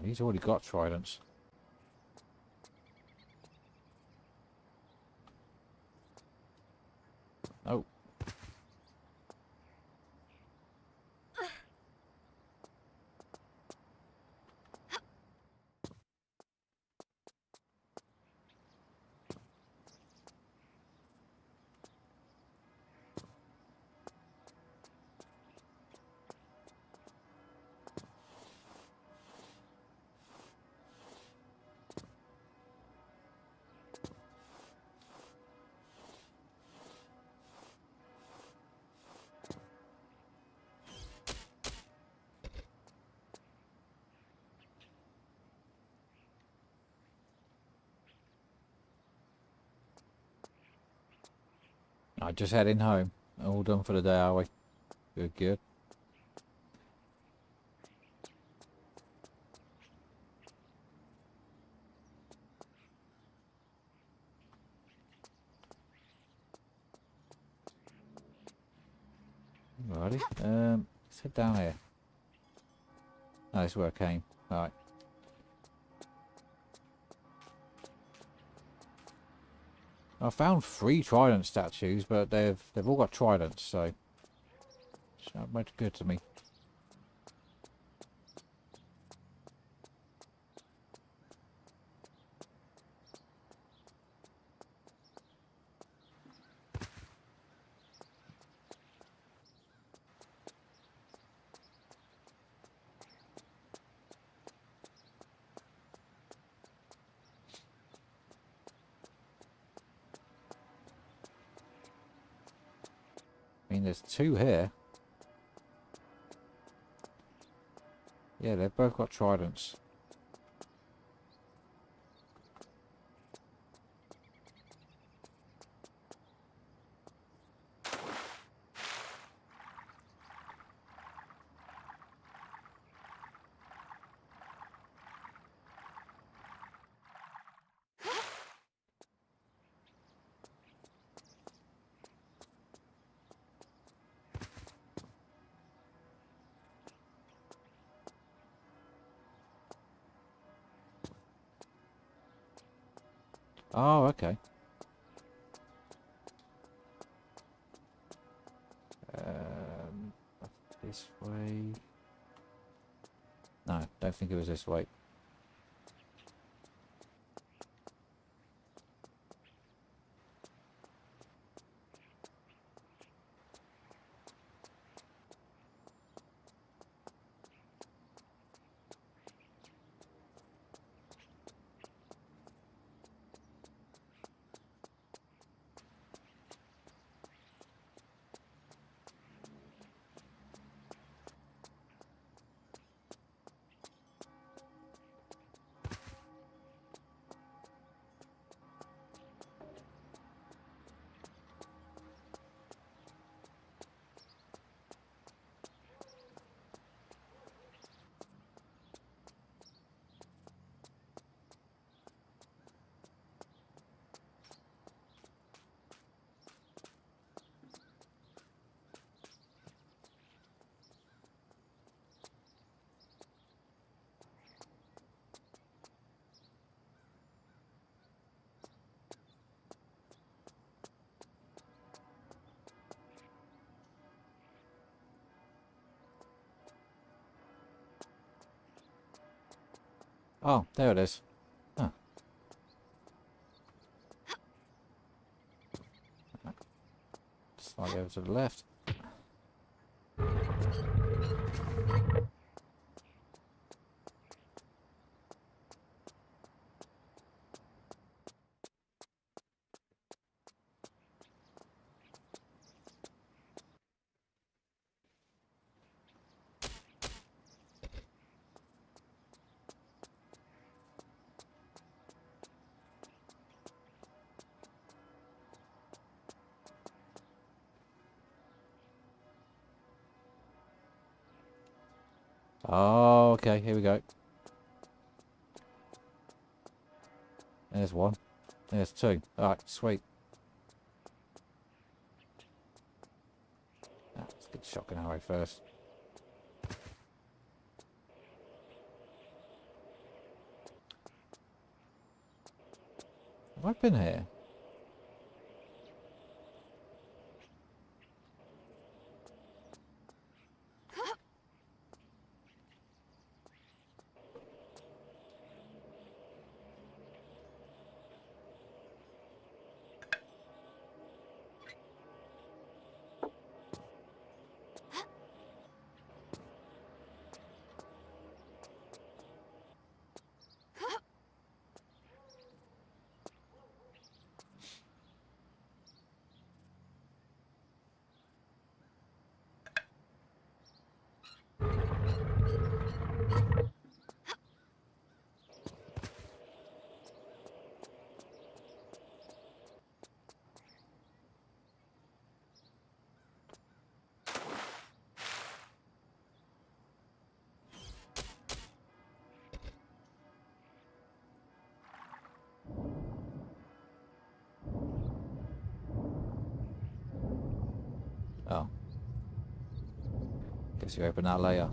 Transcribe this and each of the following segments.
he's already got tridents. Oh. I just heading home. All done for the day, are we? Good, good. Alrighty. Let's head down here. Oh, this is where I came. Alright. I found 3 trident statues, but they've all got tridents, so it's not much good to me. I mean, there's 2 here. Yeah, they've both got tridents. Oh, okay. This way. No, don't think it was this way. Oh, there it is. Huh. Slightly over to the left. Oh, okay, here we go. There's 1. There's 2. Alright, sweet. Let's get shotgun arrow first. I've been here. Oh. Guess you open that later.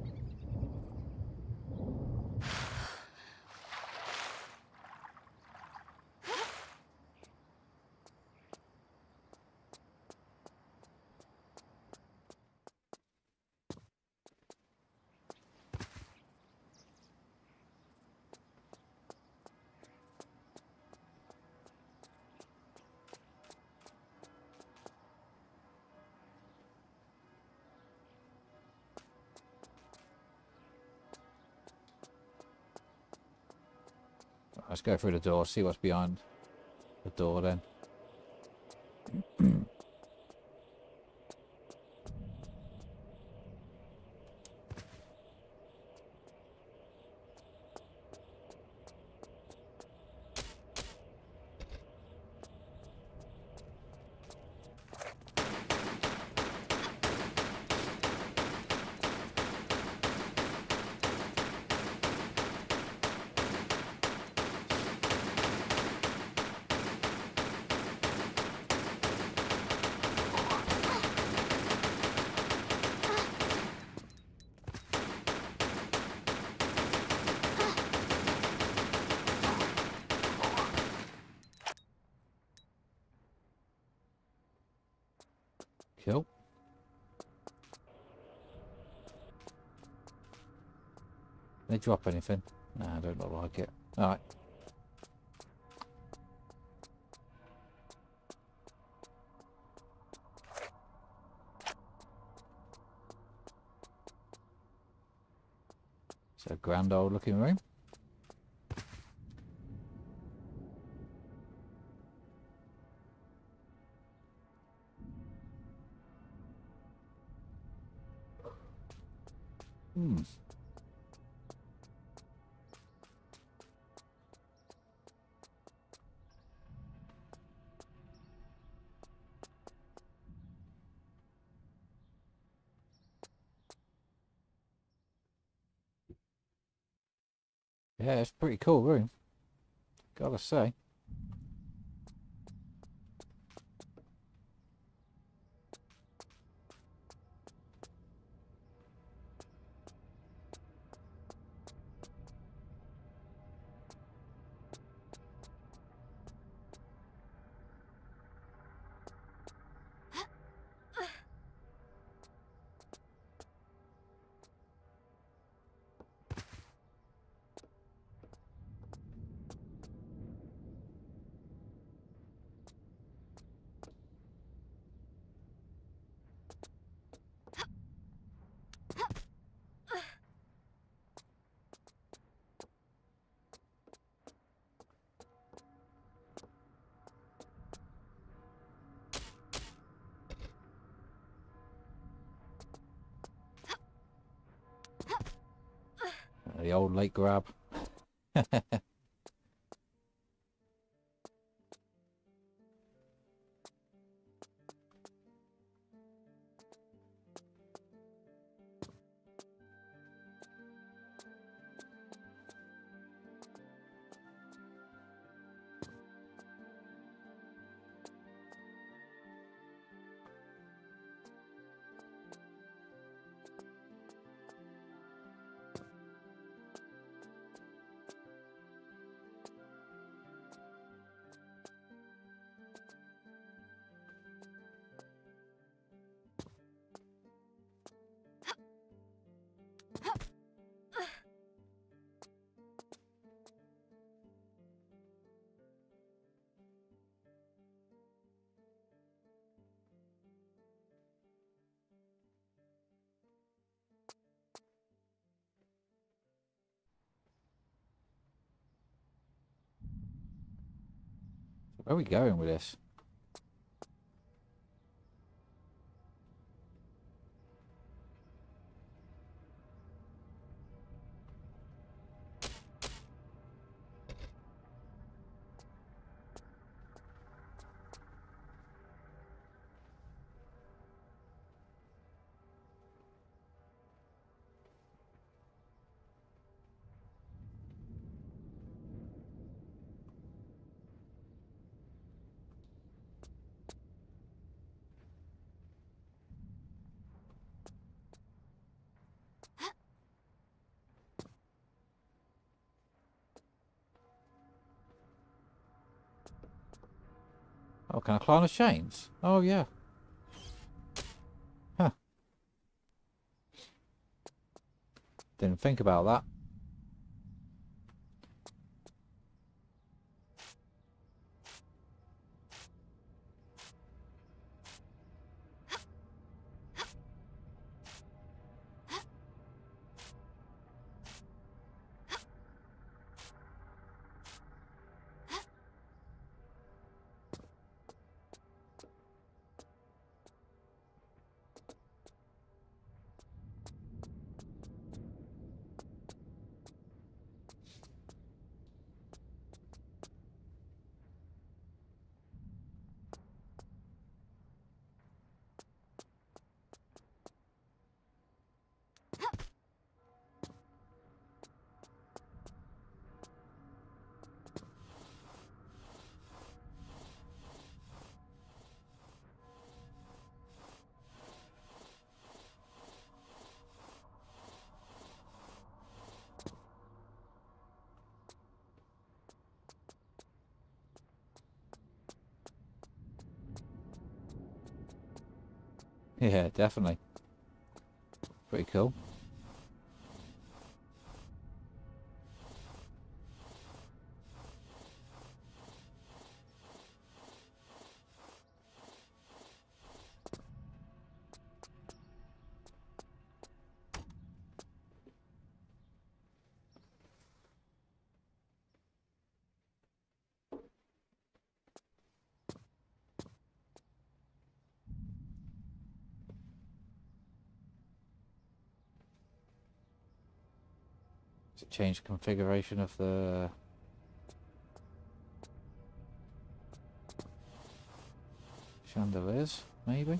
Let's go through the door, see what's behind the door then. Cool. They drop anything? Nah, I don't look like it. Alright. It's a grand old looking room. Hmm. Yeah, it's a pretty cool room, gotta say. The old lake grab. Where are we going with this? Oh, can I climb the chains? Oh, yeah. Huh. Didn't think about that. Yeah, definitely. Pretty cool. Does it change the configuration of the chandeliers, maybe?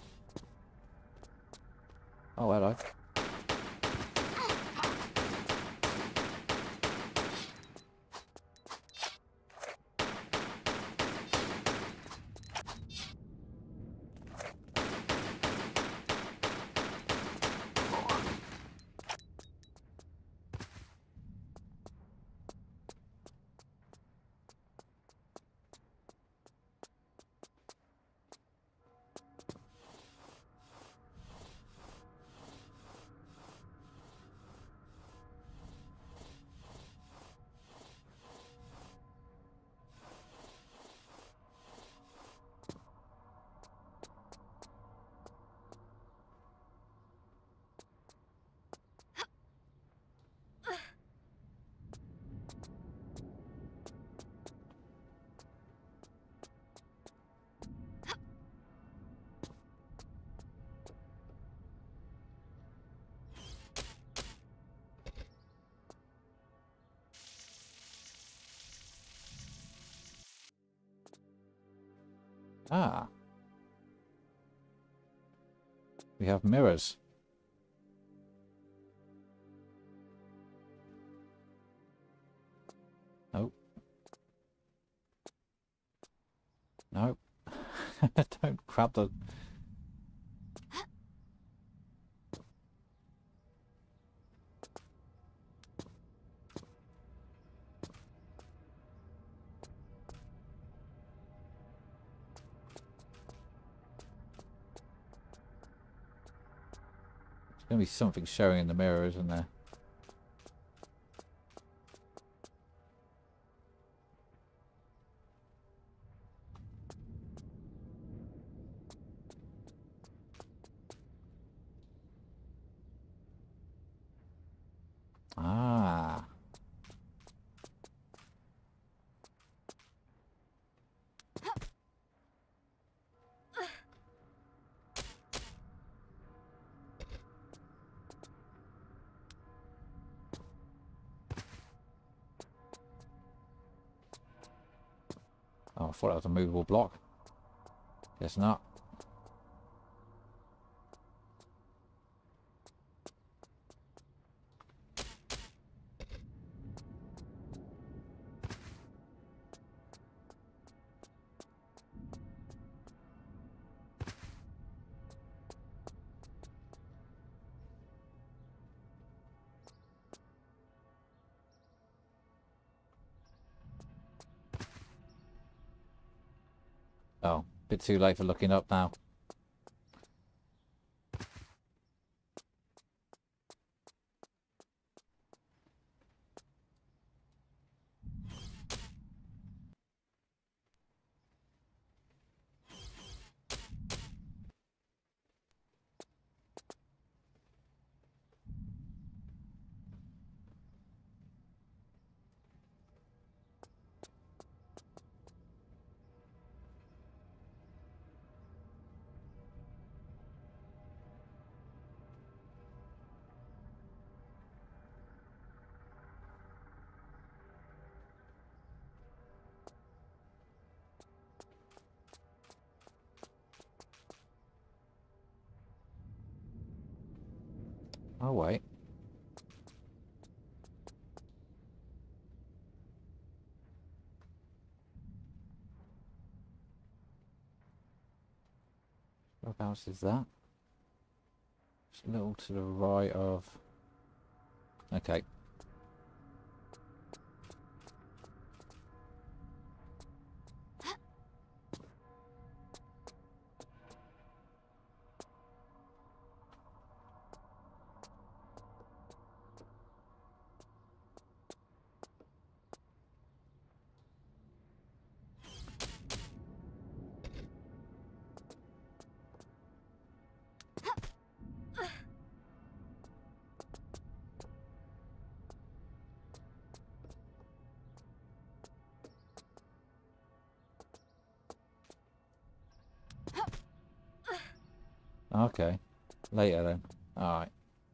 Oh, hello. Ah, we have mirrors. Nope. Nope. Don't grab the... There's going to be something showing in the mirror, isn't there? Ah. thought that was a movable block. Guess not. Oh, bit too late for looking up now. Oh, wait. Whereabouts is that? Just a little to the right of... Okay. Okay. Later then. Alright.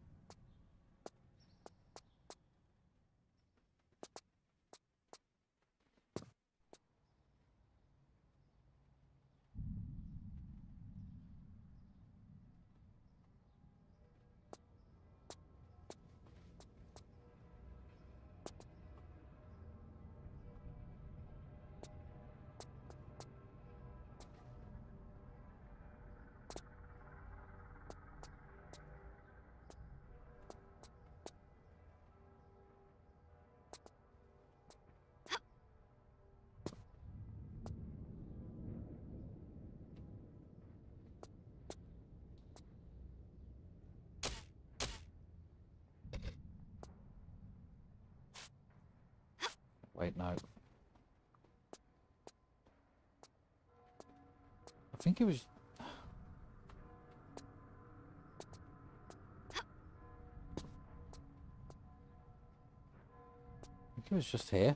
Wait, no. I think it was... I think it was just here.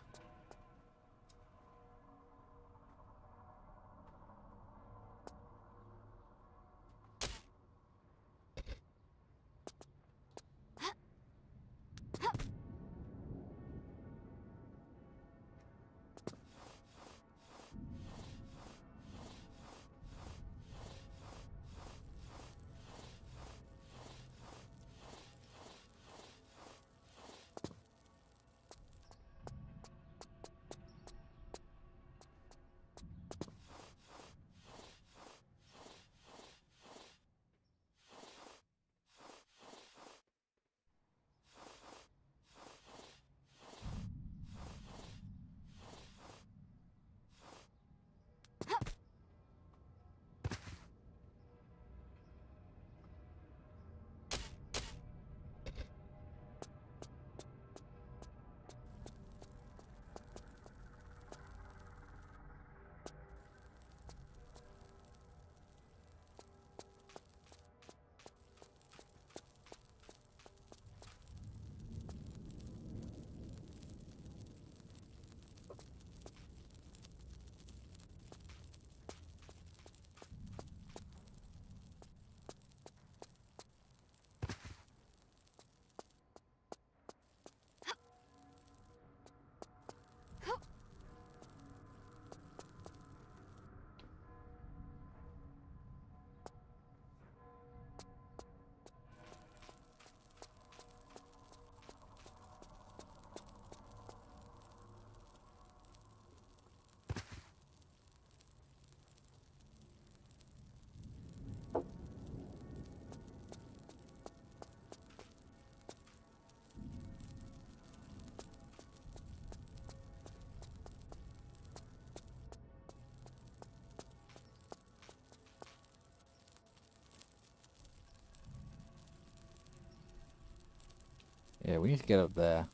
Yeah, we need to get up there.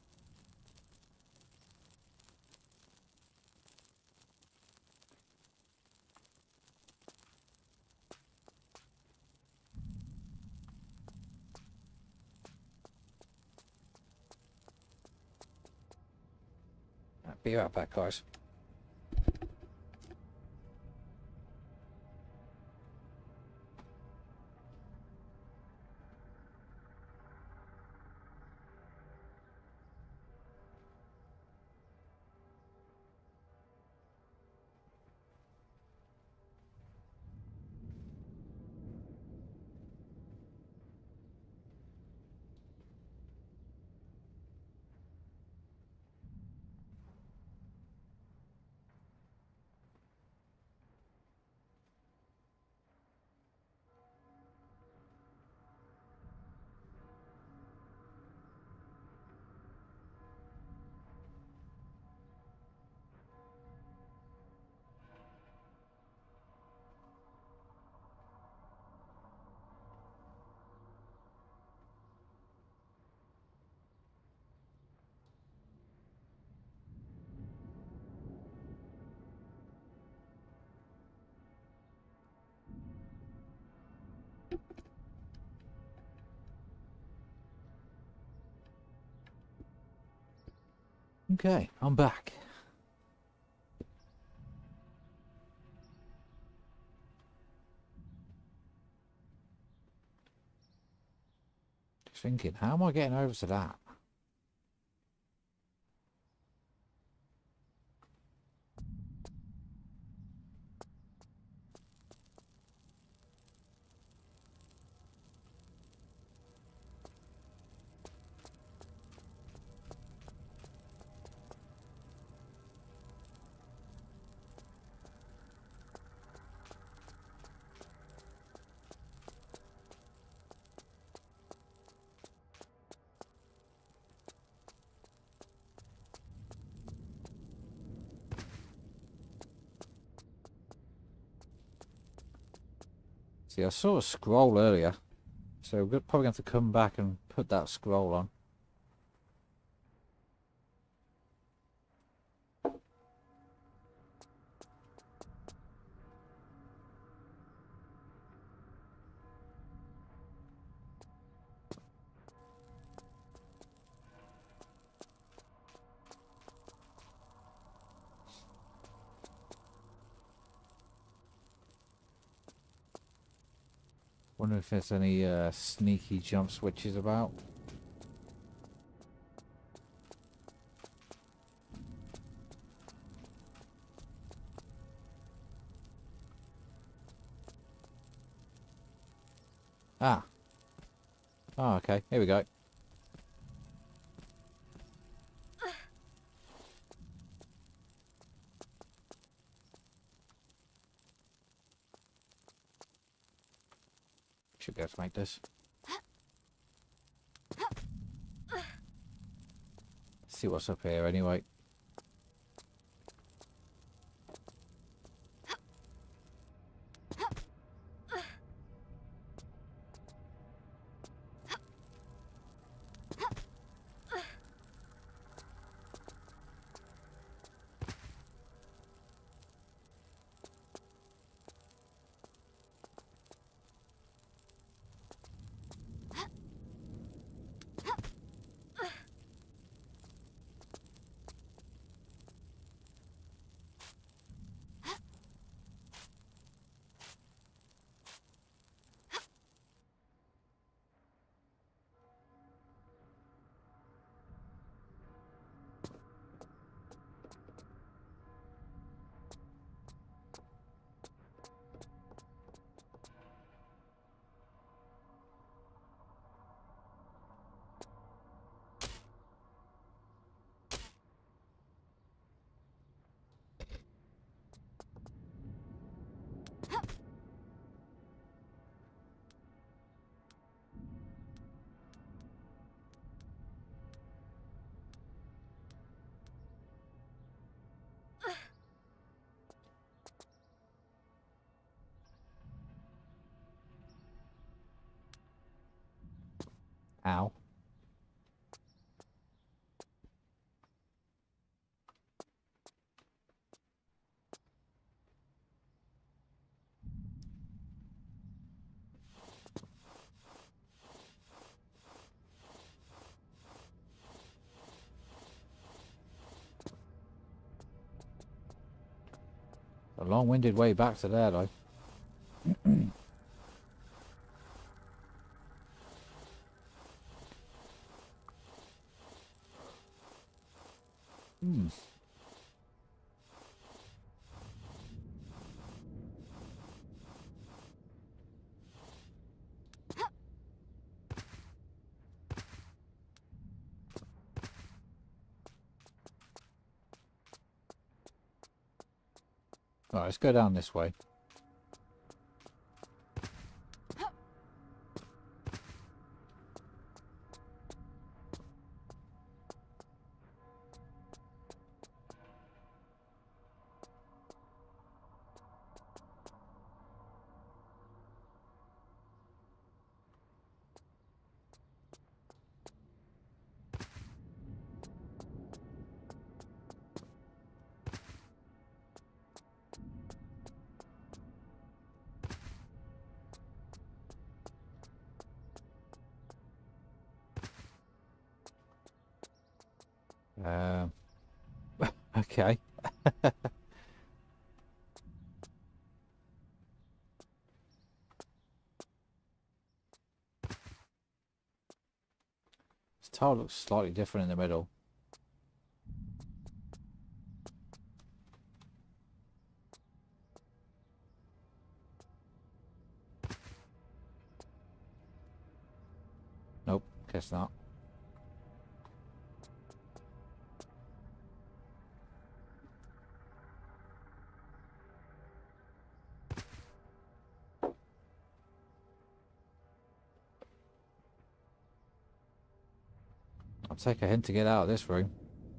Be right back, guys. Okay, I'm back. Just thinking, how am I getting over to that? See, I saw a scroll earlier, so we're probably going to have to come back and put that scroll on. Wonder if there's any sneaky jump switches about. Ah. Oh, okay. Here we go. Should be able to make this. See what's up here anyway. A long-winded way back to there, though. Hmm. Right, let's go down this way. Um, okay. This tile looks slightly different in the middle. Nope, guess not. I'll take a hint to get out of this room.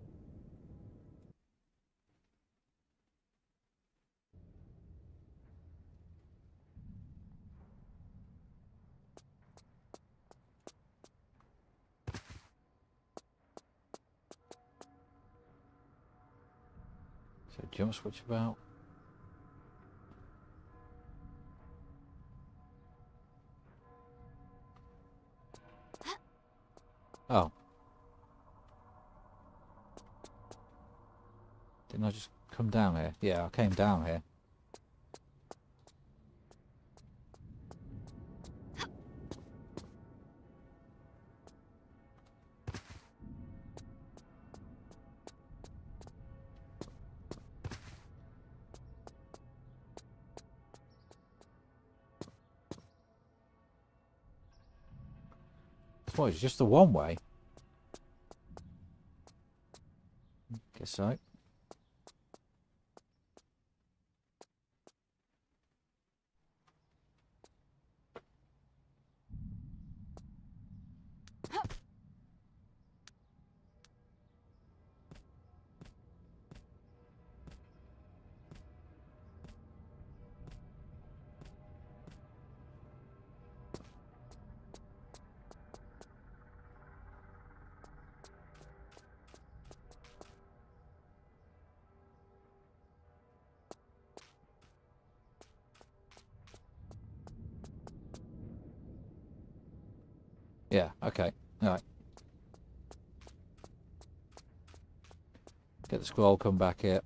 So jump switch about. Oh. Didn't I just come down here? Yeah, I came down here. What, it's just the one way? Guess so. Yeah, okay. Alright. Get the scroll, come back here.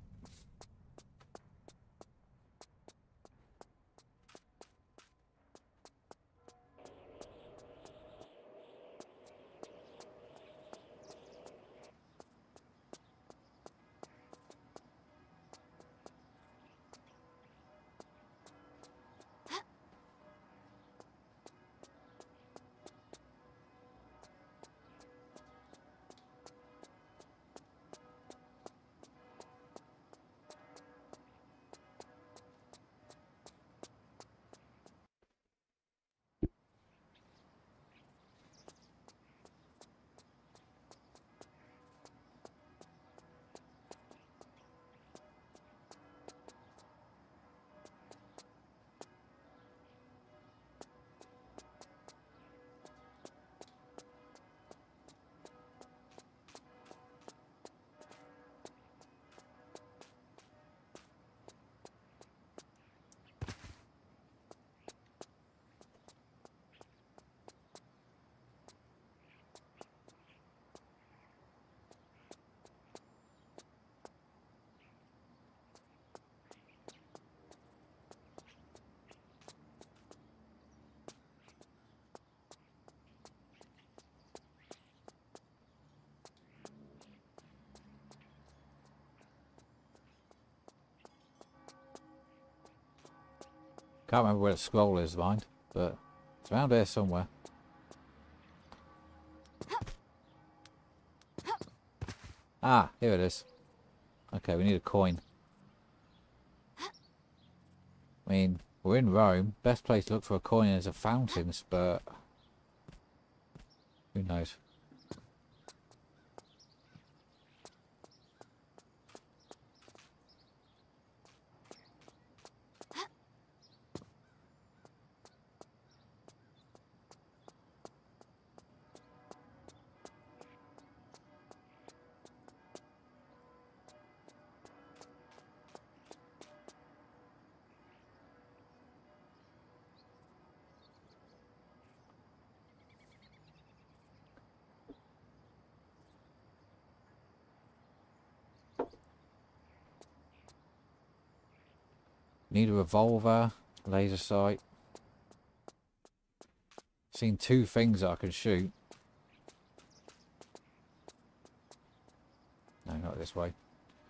Can't remember where the scroll is, mind, but it's around here somewhere. Ah, here it is. Okay, we need a coin. I mean, we're in Rome. Best place to look for a coin is a fountains, but who knows? Need a revolver, laser sight. Seen two things that I can shoot. No, not this way.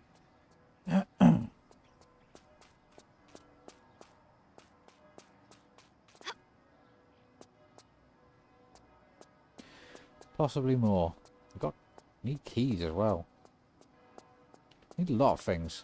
Possibly more. Need keys as well. Need a lot of things.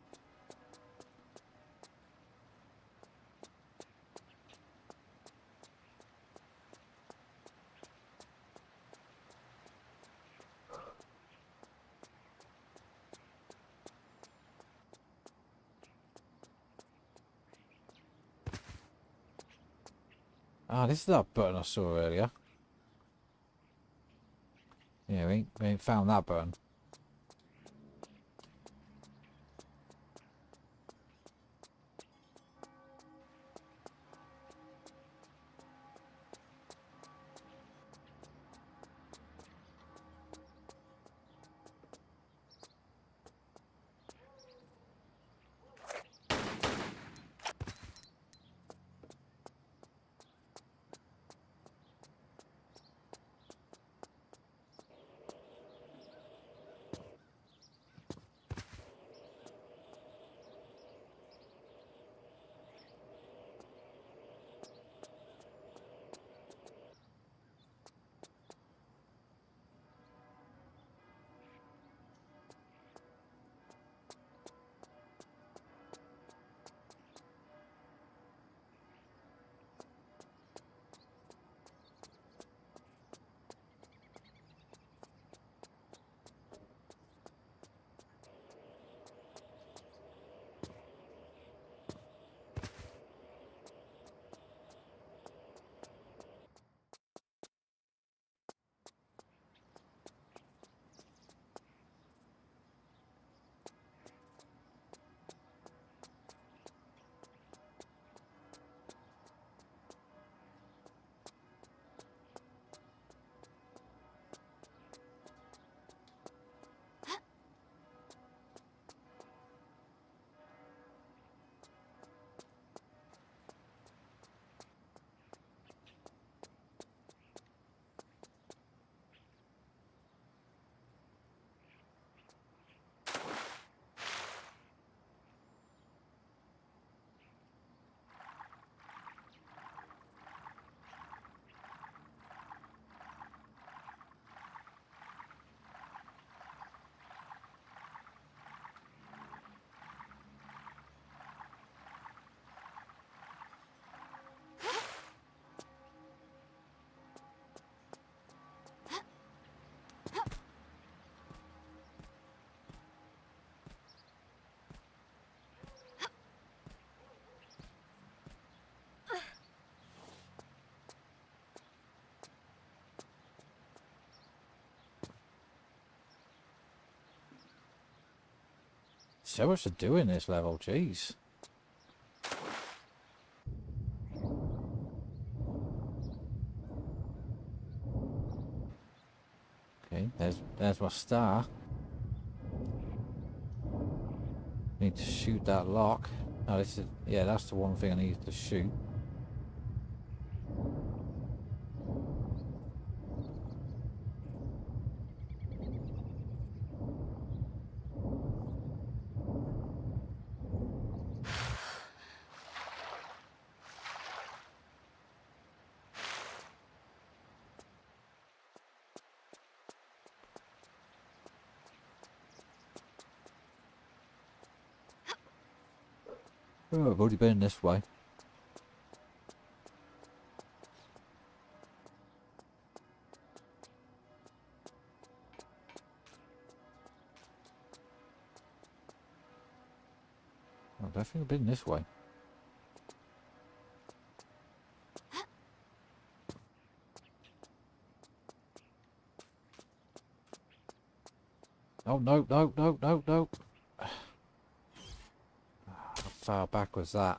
Ah, this is that button I saw earlier. Yeah, we ain't found that button. So much to do in this level, jeez. Okay, there's my star. Need to shoot that lock. Oh, this is, yeah, that's the one thing I need to shoot. Oh, I've already been this way. I don't think I've been this way. Oh, no, no, no, no, no. How far back was that?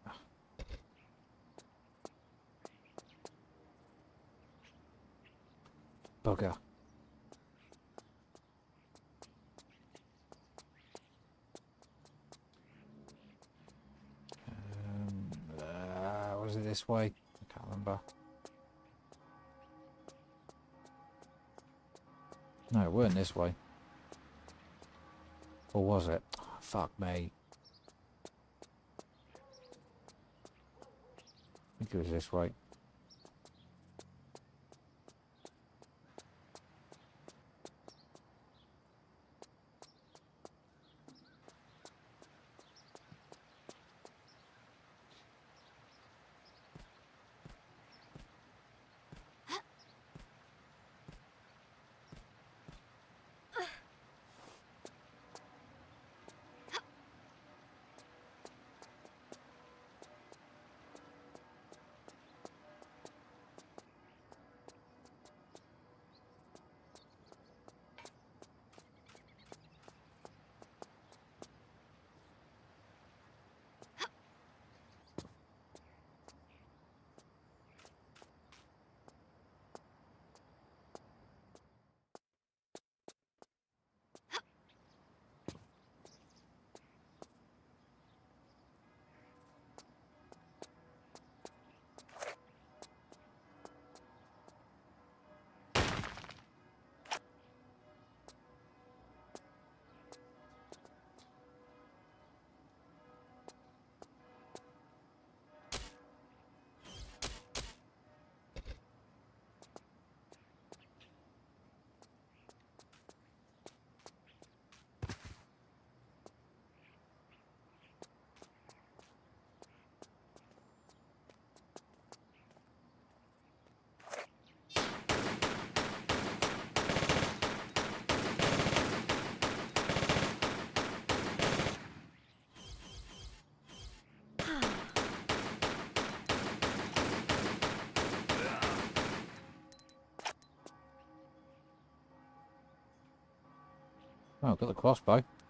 Bugger. Was it this way? I can't remember. No, it weren't this way. Or was it? Oh, fuck me. I think it was this way. Oh, I've got the crossbow.